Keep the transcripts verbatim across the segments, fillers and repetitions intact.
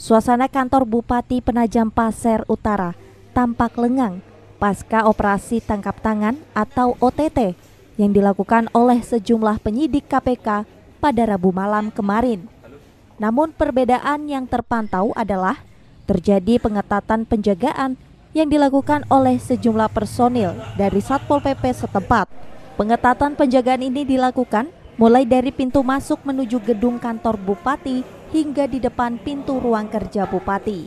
Suasana kantor Bupati Penajam Pasir Utara tampak lengang pasca operasi tangkap tangan atau O T T yang dilakukan oleh sejumlah penyidik K P K pada Rabu malam kemarin. Namun perbedaan yang terpantau adalah terjadi pengetatan penjagaan yang dilakukan oleh sejumlah personil dari Satpol P P setempat. Pengetatan penjagaan ini dilakukan mulai dari pintu masuk menuju gedung kantor Bupati hingga di depan pintu ruang kerja Bupati.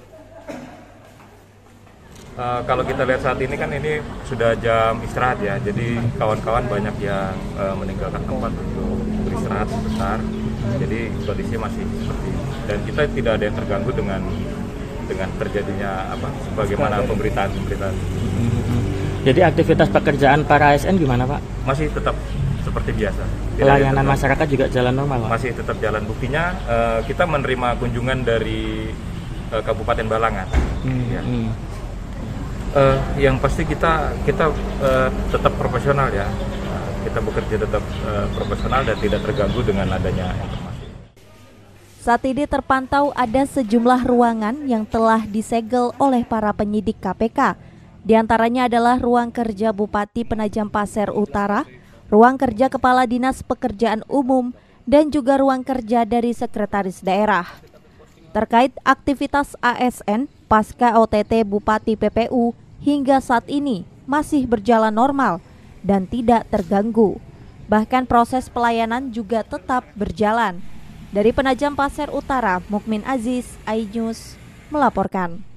Uh, kalau kita lihat saat ini kan ini sudah jam istirahat ya, jadi kawan-kawan banyak yang uh, meninggalkan tempat untuk beristirahat sebentar. Jadi kondisi masih seperti ini dan kita tidak ada yang terganggu dengan dengan terjadinya apa sebagaimana pemberitaan-pemberitaan. Jadi aktivitas pekerjaan para A S N gimana, Pak? Masih tetap seperti biasa. Pelayanan masyarakat juga jalan normal, Pak? Masih tetap jalan. Buktinya uh, kita menerima kunjungan dari uh, Kabupaten Balangan. Hmm, ya. hmm. Uh, yang pasti kita kita uh, tetap profesional ya. Uh, kita bekerja tetap uh, profesional dan tidak terganggu dengan adanya informasi. Saat ini terpantau ada sejumlah ruangan yang telah disegel oleh para penyidik K P K. Di antaranya adalah ruang kerja Bupati Penajam Pasir Utara, ruang kerja Kepala Dinas Pekerjaan Umum, dan juga ruang kerja dari Sekretaris Daerah. Terkait aktivitas A S N pasca O T T Bupati P P U hingga saat ini masih berjalan normal dan tidak terganggu. Bahkan proses pelayanan juga tetap berjalan. Dari Penajam Pasir Utara, Mukmin Aziz, iNews melaporkan.